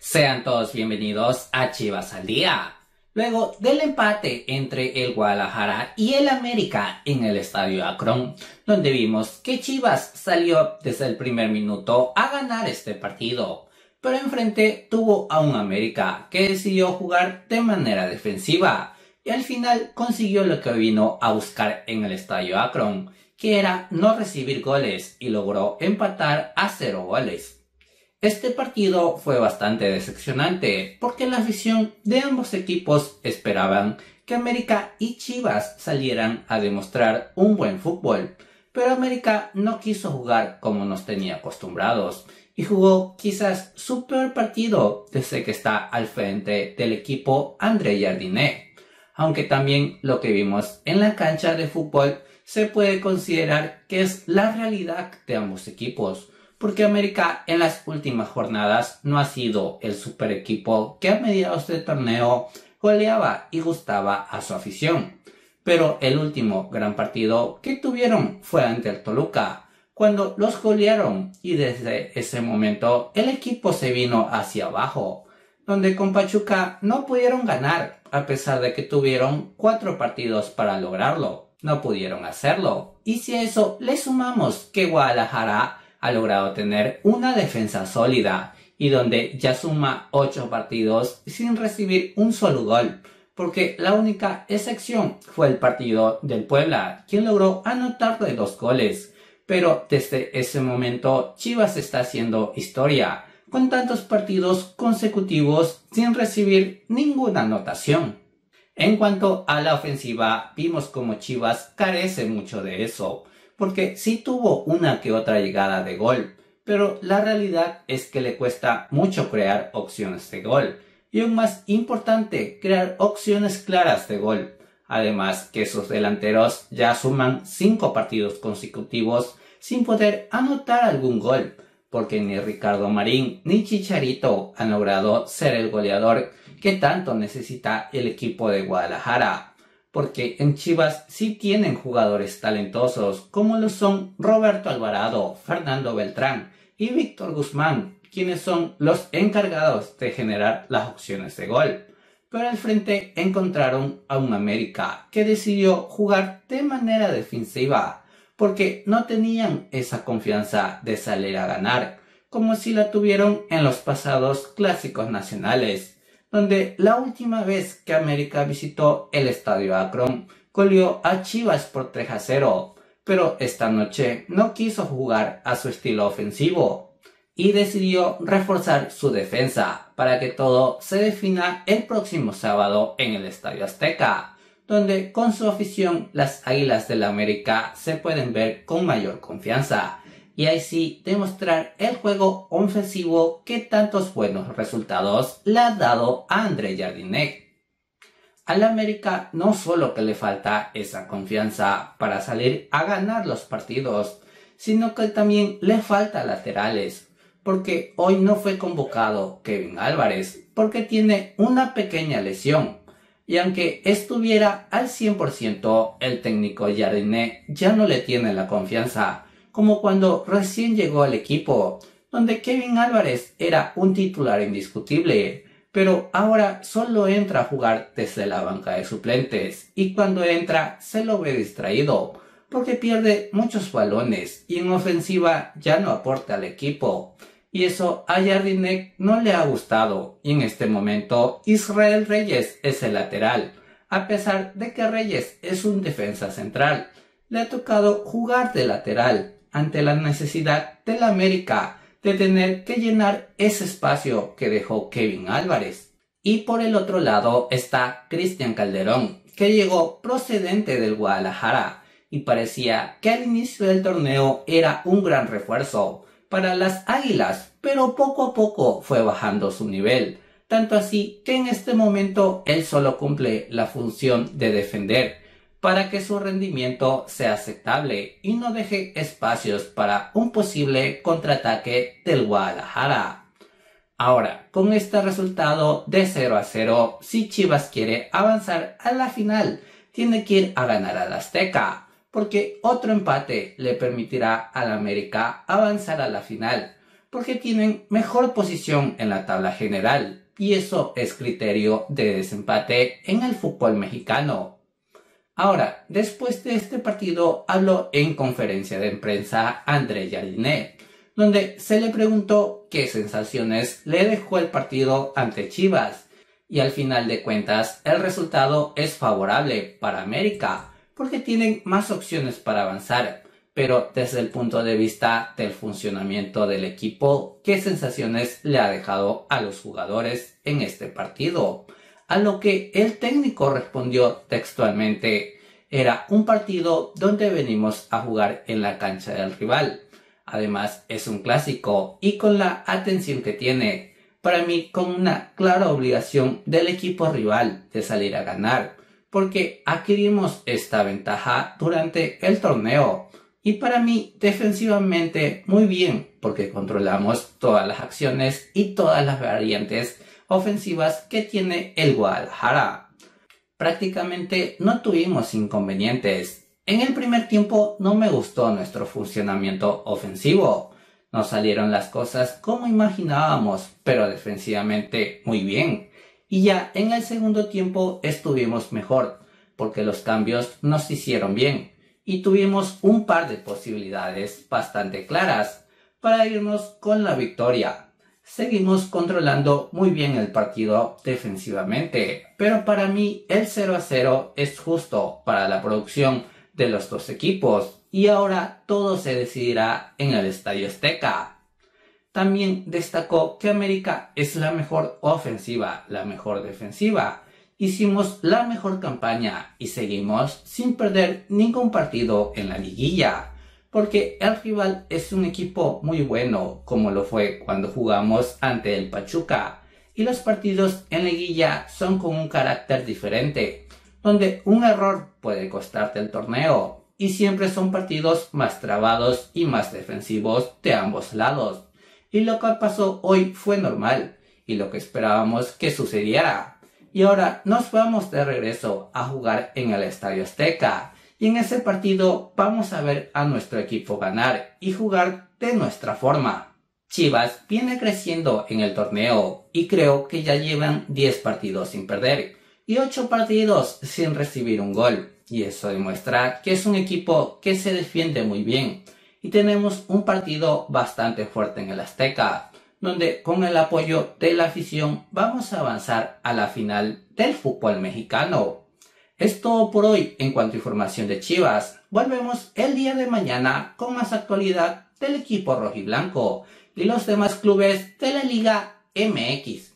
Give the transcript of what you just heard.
Sean todos bienvenidos a Chivas al Día. Luego del empate entre el Guadalajara y el América en el Estadio Akron, donde vimos que Chivas salió desde el primer minuto a ganar este partido, pero enfrente tuvo a un América que decidió jugar de manera defensiva y al final consiguió lo que vino a buscar en el Estadio Akron, que era no recibir goles, y logró empatar a 0 goles. Este partido fue bastante decepcionante porque la afición de ambos equipos esperaban que América y Chivas salieran a demostrar un buen fútbol, pero América no quiso jugar como nos tenía acostumbrados y jugó quizás su peor partido desde que está al frente del equipo André Jardiné, aunque también lo que vimos en la cancha de fútbol se puede considerar que es la realidad de ambos equipos, porque América en las últimas jornadas no ha sido el super equipo que a mediados del torneo goleaba y gustaba a su afición. Pero el último gran partido que tuvieron fue ante el Toluca, cuando los golearon, y desde ese momento el equipo se vino hacia abajo, donde con Pachuca no pudieron ganar, a pesar de que tuvieron 4 partidos para lograrlo. No pudieron hacerlo. Y si a eso le sumamos que Guadalajara ha logrado tener una defensa sólida y donde ya suma 8 partidos sin recibir un solo gol, porque la única excepción fue el partido del Puebla, quien logró anotarle 2 goles, pero desde ese momento Chivas está haciendo historia, con tantos partidos consecutivos sin recibir ninguna anotación. En cuanto a la ofensiva, vimos como Chivas carece mucho de eso, porque sí tuvo una que otra llegada de gol, pero la realidad es que le cuesta mucho crear opciones de gol, y aún más importante, crear opciones claras de gol. Además que sus delanteros ya suman 5 partidos consecutivos sin poder anotar algún gol, porque ni Ricardo Marín ni Chicharito han logrado ser el goleador que tanto necesita el equipo de Guadalajara, porque en Chivas sí tienen jugadores talentosos como lo son Roberto Alvarado, Fernando Beltrán y Víctor Guzmán, quienes son los encargados de generar las opciones de gol. Pero al frente encontraron a un América que decidió jugar de manera defensiva, porque no tenían esa confianza de salir a ganar, como si la tuvieron en los pasados clásicos nacionales, donde la última vez que América visitó el Estadio Akron goleó a Chivas por 3-0, pero esta noche no quiso jugar a su estilo ofensivo y decidió reforzar su defensa para que todo se defina el próximo sábado en el Estadio Azteca, donde con su afición las Águilas del América se pueden ver con mayor confianza y ahí sí demostrar el juego ofensivo que tantos buenos resultados le ha dado a André Jardiné. Al América no solo que le falta esa confianza para salir a ganar los partidos, sino que también le falta laterales, porque hoy no fue convocado Kevin Álvarez porque tiene una pequeña lesión, y aunque estuviera al 100%, el técnico Jardiné ya no le tiene la confianza como cuando recién llegó al equipo, donde Kevin Álvarez era un titular indiscutible, pero ahora solo entra a jugar desde la banca de suplentes, y cuando entra se lo ve distraído, porque pierde muchos balones y en ofensiva ya no aporta al equipo, y eso a Jardiné no le ha gustado, y en este momento Israel Reyes es el lateral, a pesar de que Reyes es un defensa central. Le ha tocado jugar de lateral, ante la necesidad del América de tener que llenar ese espacio que dejó Kevin Álvarez. Y por el otro lado está Cristian Calderón, que llegó procedente del Guadalajara y parecía que al inicio del torneo era un gran refuerzo para las Águilas, pero poco a poco fue bajando su nivel, tanto así que en este momento él solo cumple la función de defender, para que su rendimiento sea aceptable y no deje espacios para un posible contraataque del Guadalajara. Ahora, con este resultado de 0-0, si Chivas quiere avanzar a la final, tiene que ir a ganar al Azteca, porque otro empate le permitirá al América avanzar a la final, porque tienen mejor posición en la tabla general, y eso es criterio de desempate en el fútbol mexicano. Ahora, después de este partido, habló en conferencia de prensa André Jardine, donde se le preguntó qué sensaciones le dejó el partido ante Chivas, y al final de cuentas el resultado es favorable para América, porque tienen más opciones para avanzar, pero desde el punto de vista del funcionamiento del equipo, ¿qué sensaciones le ha dejado a los jugadores en este partido? A lo que el técnico respondió textualmente: era un partido donde venimos a jugar en la cancha del rival. Además es un clásico y con la atención que tiene, para mí con una clara obligación del equipo rival de salir a ganar, porque adquirimos esta ventaja durante el torneo. Y para mí defensivamente muy bien, porque controlamos todas las acciones y todas las variantes ofensivas que tiene el Guadalajara. Prácticamente no tuvimos inconvenientes. En el primer tiempo no me gustó nuestro funcionamiento ofensivo. No salieron las cosas como imaginábamos, pero defensivamente muy bien. Y ya en el segundo tiempo estuvimos mejor, porque los cambios nos hicieron bien y tuvimos un par de posibilidades bastante claras para irnos con la victoria. Seguimos controlando muy bien el partido defensivamente, pero para mí el 0-0 es justo para la producción de los dos equipos y ahora todo se decidirá en el Estadio Azteca. También destacó que América es la mejor ofensiva, la mejor defensiva. Hicimos la mejor campaña y seguimos sin perder ningún partido en la liguilla, porque el rival es un equipo muy bueno, como lo fue cuando jugamos ante el Pachuca, y los partidos en liguilla son con un carácter diferente, donde un error puede costarte el torneo, y siempre son partidos más trabados y más defensivos de ambos lados. Y lo que pasó hoy fue normal, y lo que esperábamos que sucediera. Y ahora nos vamos de regreso a jugar en el Estadio Azteca. Y en ese partido vamos a ver a nuestro equipo ganar y jugar de nuestra forma. Chivas viene creciendo en el torneo y creo que ya llevan 10 partidos sin perder y 8 partidos sin recibir un gol. Y eso demuestra que es un equipo que se defiende muy bien. Y tenemos un partido bastante fuerte en el Azteca, donde con el apoyo de la afición vamos a avanzar a la final del fútbol mexicano. Es todo por hoy en cuanto a información de Chivas. Volvemos el día de mañana con más actualidad del equipo rojiblanco y los demás clubes de la Liga MX.